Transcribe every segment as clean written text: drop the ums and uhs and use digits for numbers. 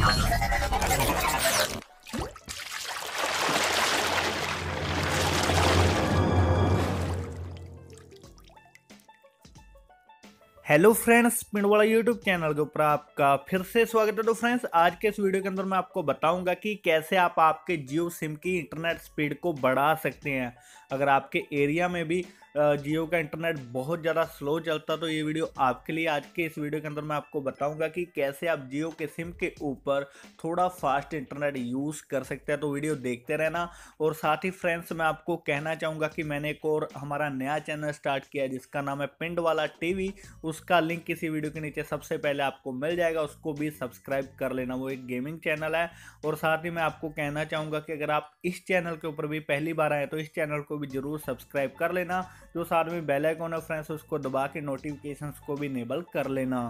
Hello friends, पिंड वाला YouTube channel के ऊपर आपका फिर से स्वागत है। तो फ्रेंड्स, आज के इस वीडियो के अंदर मैं आपको बताऊंगा कि कैसे आप आपके जियो सिम की इंटरनेट स्पीड को बढ़ा सकते हैं। अगर आपके एरिया में भी जियो का इंटरनेट बहुत ज़्यादा स्लो चलता तो ये वीडियो आपके लिए। आज के इस वीडियो के अंदर मैं आपको बताऊंगा कि कैसे आप जियो के सिम के ऊपर थोड़ा फास्ट इंटरनेट यूज़ कर सकते हैं। तो वीडियो देखते रहना। और साथ ही फ्रेंड्स, मैं आपको कहना चाहूँगा कि मैंने एक और हमारा नया चैनल स्टार्ट किया है जिसका नाम है पिंड वाला टीवी। उसका लिंक किसी वीडियो के नीचे सबसे पहले आपको मिल जाएगा, उसको भी सब्सक्राइब कर लेना। वो एक गेमिंग चैनल है। और साथ ही मैं आपको कहना चाहूँगा कि अगर आप इस चैनल के ऊपर भी पहली बार आए तो इस चैनल को भी जरूर सब्सक्राइब कर लेना। जो साथ में बेल आइकन है फ्रेंड्स, उसको दबा के नोटिफिकेशंस को भी इनेबल कर लेना।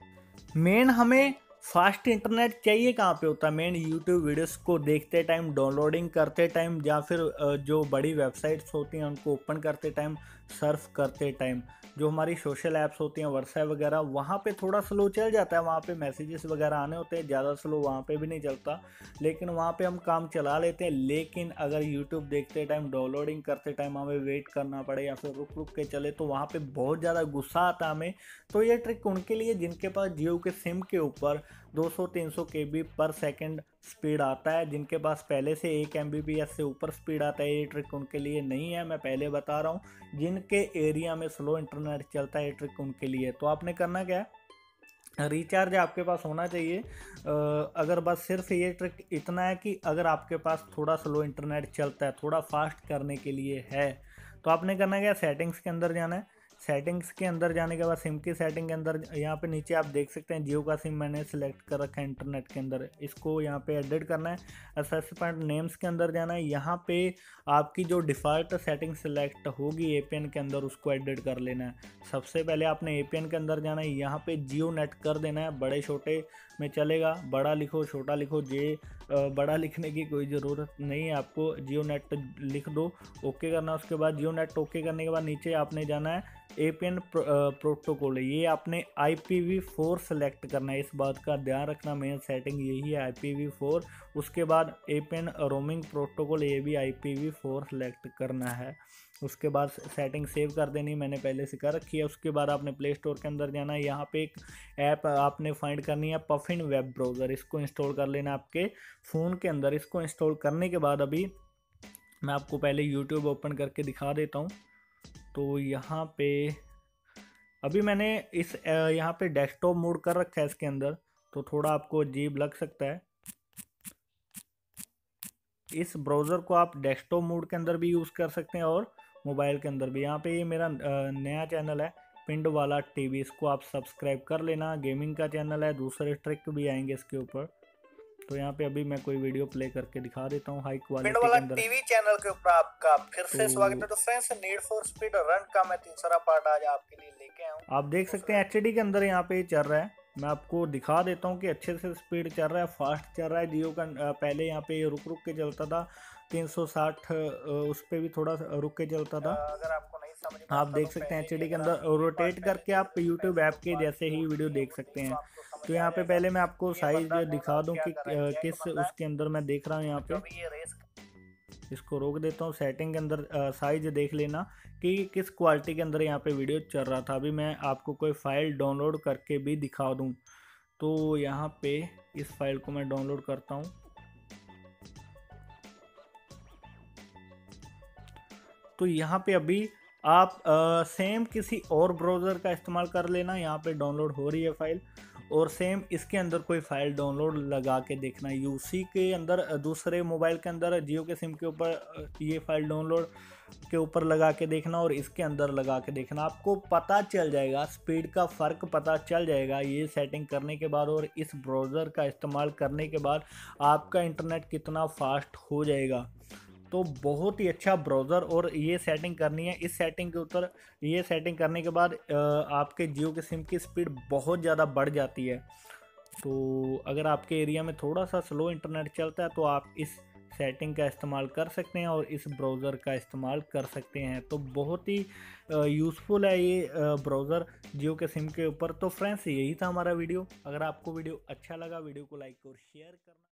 मेन हमें फास्ट इंटरनेट चाहिए कहाँ पे होता है? मेन यूट्यूब वीडियोस को देखते टाइम, डाउनलोडिंग करते टाइम, या फिर जो बड़ी वेबसाइट्स होती हैं उनको ओपन करते टाइम, सर्फ करते टाइम। जो हमारी सोशल ऐप्स होती हैं, व्हाट्सएप वगैरह, वहाँ पे थोड़ा स्लो चल जाता है। वहाँ पे मैसेजेस वगैरह आने होते हैं, ज़्यादा स्लो वहाँ पे भी नहीं चलता, लेकिन वहाँ पे हम काम चला लेते हैं। लेकिन अगर यूट्यूब देखते टाइम, डाउनलोडिंग करते टाइम हमें वेट करना पड़े या फिर रुक रुक के चले तो वहाँ पे बहुत ज़्यादा गुस्सा आता है हमें। तो ये ट्रिक उनके लिए जिनके पास जियो के सिम के ऊपर 200-300 KB पर सेकंड स्पीड आता है, जिनके पास पहले से 1 MBPS से ऊपर स्पीड आता है। ये ट्रिक उनके लिए नहीं है, मैं पहले बता रहा हूँ। जिनके एरिया में स्लो इंटरनेट चलता है, ये ट्रिक उनके लिए। तो आपने करना क्या है, रिचार्ज आपके पास होना चाहिए। अगर बस सिर्फ ये ट्रिक इतना है कि अगर आपके पास थोड़ा स्लो इंटरनेट चलता है, थोड़ा फास्ट करने के लिए है, तो आपने करना क्या, सेटिंग्स के अंदर जाना है। सेटिंग्स के अंदर जाने के बाद सिम की सेटिंग के अंदर यहाँ पे नीचे आप देख सकते हैं जियो का सिम मैंने सिलेक्ट कर रखा है इंटरनेट के अंदर। इसको यहाँ पे एडिट करना है। एक्सेस पॉइंट नेम्स के अंदर जाना है। यहाँ पे आपकी जो डिफ़ॉल्ट सेटिंग सिलेक्ट होगी एपीएन के अंदर, उसको एडिट कर लेना है। सबसे पहले आपने एपीएन के अंदर जाना है। यहाँ पे जियो नेट कर देना है। बड़े छोटे में चलेगा, बड़ा लिखो छोटा लिखो, बड़ा लिखने की कोई ज़रूरत नहीं है आपको, जियो नेट लिख दो। ओके करना। उसके बाद जियो नेट ओके करने के बाद नीचे आपने जाना है एपीएन प्रोटोकॉल। ये आपने IPv4 सेलेक्ट करना है। इस बात का ध्यान रखना, मेन सेटिंग यही है IPv4। उसके बाद एपीएन रोमिंग प्रोटोकॉल, ये भी IPv4 सेलेक्ट करना है। उसके बाद सेटिंग सेव कर देनी, मैंने पहले से कर रखी है। उसके बाद आपने प्ले स्टोर के अंदर जाना है। यहाँ पे एक ऐप आपने फाइंड करनी है, पफिन वेब ब्राउज़र। इसको इंस्टॉल कर लेना आपके फ़ोन के अंदर। इसको इंस्टॉल करने के बाद अभी मैं आपको पहले यूट्यूब ओपन करके दिखा देता हूँ। तो यहाँ पे अभी मैंने यहाँ पे डेस्कटॉप मोड कर रखा है इसके अंदर, तो थोड़ा आपको अजीब लग सकता है। इस ब्राउज़र को आप डेस्कटॉप मोड के अंदर भी यूज़ कर सकते हैं और मोबाइल के अंदर भी। यहाँ पे ये मेरा नया चैनल है पिंड वाला टीवी, इसको आप सब्सक्राइब कर लेना। गेमिंग का चैनल है, दूसरे ट्रिक भी आएंगे इसके ऊपर। तो यहाँ पे अभी मैं कोई वीडियो प्ले करके दिखा देता हूँ हाई क्वालिटी के अंदर। टीवी चैनल के ऊपर आपका फिर से स्वागत है। तो friends, need for speed run का मैं तीसरा पार्ट आज आपके लिए लेके आया हूँ। आप देख सकते हैं HD के अंदर यहाँ पे चल रहा है। मैं आपको दिखा देता हूँ कि अच्छे से स्पीड चल रहा है, फास्ट चल रहा है। जियो का पहले यहाँ पे रुक रुक के चलता था 360, उस पर भी थोड़ा रुक के चलता था। अगर आपको नहीं समझ में आप देख सकते हैं HD के अंदर रोटेट करके आप यूट्यूब ऐप के जैसे ही वीडियो देख सकते हैं। तो यहाँ पे पहले मैं आपको साइज दिखा दूं कि किस उसके अंदर मैं देख रहा हूँ। यहाँ पे इसको रोक देता हूँ। सेटिंग के अंदर साइज देख लेना कि किस क्वालिटी के अंदर यहाँ पे वीडियो चल रहा था। अभी मैं आपको कोई फाइल डाउनलोड करके भी दिखा दूँ। तो यहाँ पे इस फाइल को मैं डाउनलोड करता हूँ। तो यहाँ पे अभी आप सेम किसी और ब्राउज़र का इस्तेमाल कर लेना। यहाँ पे डाउनलोड हो रही है फाइल, और सेम इसके अंदर कोई फाइल डाउनलोड लगा के देखना। यूसी के अंदर दूसरे मोबाइल के अंदर जियो के सिम के ऊपर ये फाइल डाउनलोड के ऊपर लगा के देखना, और इसके अंदर लगा के देखना। आपको पता चल जाएगा, स्पीड का फ़र्क पता चल जाएगा ये सेटिंग करने के बाद और इस ब्राउज़र का इस्तेमाल करने के बाद आपका इंटरनेट कितना फास्ट हो जाएगा। तो बहुत ही अच्छा ब्राउज़र, और ये सेटिंग करनी है। इस सेटिंग के ऊपर ये सेटिंग करने के बाद आपके जियो के सिम की स्पीड बहुत ज़्यादा बढ़ जाती है। तो अगर आपके एरिया में थोड़ा सा स्लो इंटरनेट चलता है तो आप इस सेटिंग का इस्तेमाल कर सकते हैं और इस ब्राउज़र का इस्तेमाल कर सकते हैं। तो बहुत ही यूज़फुल है ये ब्राउज़र जियो के सिम के ऊपर। तो फ्रेंड्स यही था हमारा वीडियो। अगर आपको वीडियो अच्छा लगा वीडियो को लाइक और शेयर करना।